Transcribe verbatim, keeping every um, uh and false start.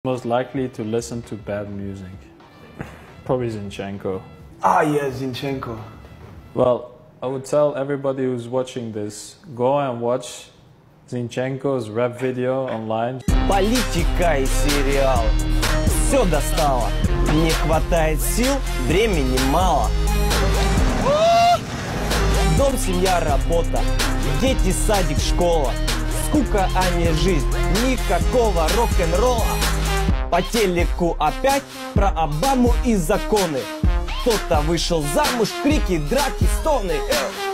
Most likely to listen to bad music? Probably Zinchenko. Ah, yeah, Zinchenko. Well, I would tell everybody who's watching this, go and watch Zinchenko's rap video online. Политика и сериал. Все достало. Не хватает сил, времени мало. Дом, семья, работа. Дети, садик, школа. Скука, а не жизнь. Никакого рок-н-ролла. По телеку опять про Обаму и законы. Кто-то вышел замуж, крики, драки, стоны.